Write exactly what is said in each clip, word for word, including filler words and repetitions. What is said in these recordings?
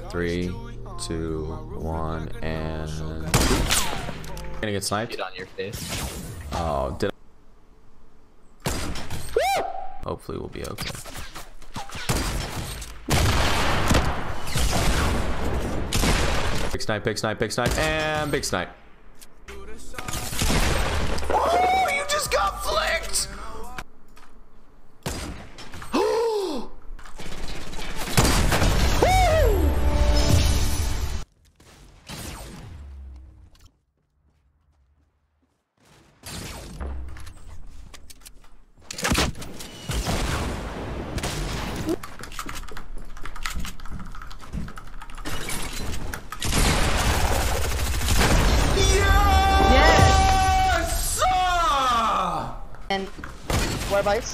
Three, two, one, and gonna get sniped. Get on your face. Oh, did I? Hopefully we'll be okay. Big snipe, big snipe, big snipe, and big snipe. Oh, you just got flicked! And what bites?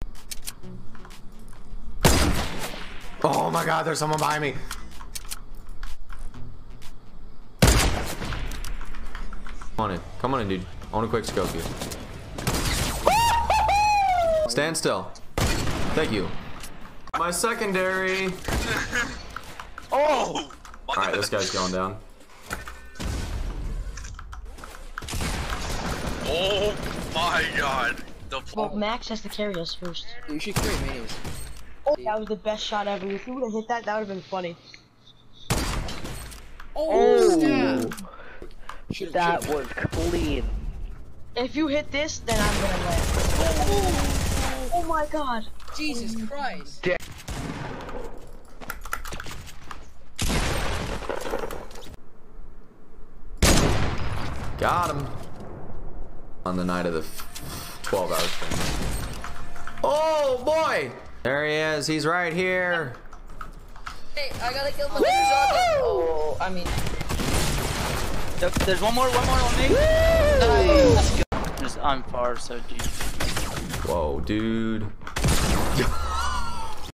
Oh my god, there's someone behind me. Come on in. Come on in, dude. I want a quick scope you. Stand still. Thank you. My secondary. Oh! Alright, this guy's going down. Oh my god. The Well, Max has to carry us first. You should carry minis. Oh, that was the best shot ever. If you would have hit that, that would have been funny. Oh, Oh. Should've, That should've. was clean. If you hit this, then I'm gonna win. Oh, oh my god. Jesus Christ. Got him. On the night of the twelve hour stream. Oh boy! There he is. He's right here. Hey, I gotta kill my Oh, I mean. There's one more, one more on me. Nice. Let's go. Just, I'm far, so deep. Whoa, dude.